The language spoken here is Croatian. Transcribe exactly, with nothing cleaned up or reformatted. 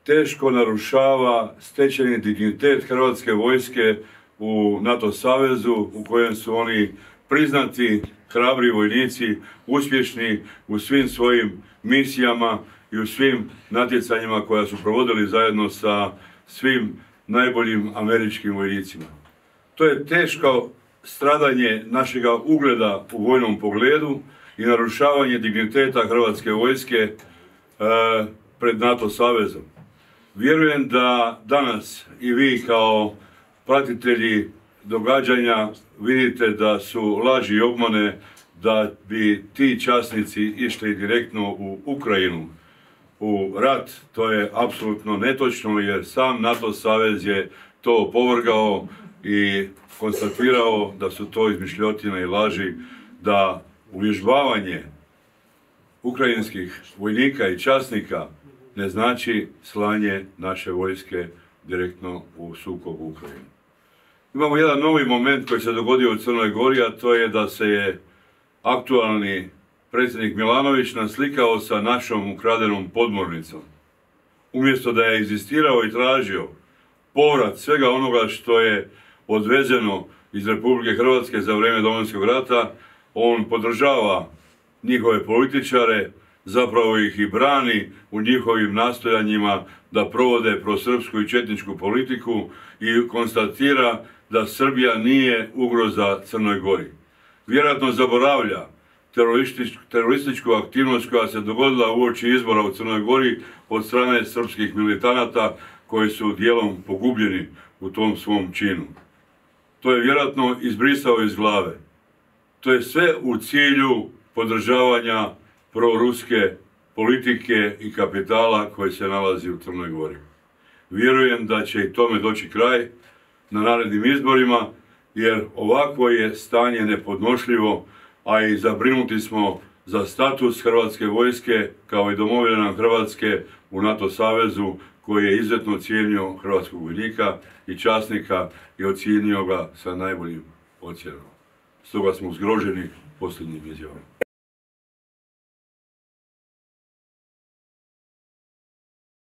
teško narušava stečeni dignitet Hrvatske vojske u NATO savezu u kojem su oni priznati, hrabri vojnici, uspješni u svim svojim misijama i u svim natjecanjima koja su provodili zajedno sa svim najboljim američkim vojnicima. To je teško stradanje našega ugleda u vojnom pogledu i narušavanje digniteta Hrvatske vojske e, pred NATO savezom. Vjerujem da danas i vi kao pratitelji događanja vidite da su laži i obmane da bi ti časnici išli direktno u Ukrajinu, u rat. To je apsolutno netočno jer sam NATO savez je to opovrgao i konstatirao da su to izmišljotine i laži, da uvježbavanje ukrajinskih vojnika i časnika ne znači slanje naše vojske direktno u sukob u Ukrajini. Imamo jedan novi moment koji se dogodio u Crnoj Gori, a to je da se je aktualni predsjednik Milanović naslikao sa našom ukradenom podmornicom. Umjesto da je inzistirao i tražio povrat svega onoga što je odvezeno iz Republike Hrvatske za vrijeme Domovinskog rata, on podržava njihove političare, zapravo ih i brani u njihovim nastojanjima da provode prosrpsku i četničku politiku i konstatira da Srbija nije ugroza Crnoj Gori. Vjerojatno zaboravlja terorističku aktivnost koja se dogodila uoči izbora u Crnoj Gori od strane srpskih militanata koji su dijelom pogubljeni u tom svom činu. To je vjerojatno izbrisao iz glave. To je sve u cilju podržavanja proruske politike i kapitala koji se nalazi u Crnoj Gori. Vjerujem da će i tome doći kraj na narednim izborima, jer ovako je stanje nepodnošljivo, a i zabrinuti smo za status Hrvatske vojske kao i domovine Hrvatske u NATO savezu koji je izuzetno cijenio hrvatskog vojnika i časnika i ocijenio ga sa najboljim ocjenama. Stoga smo zgroženi posljednjim izjavama.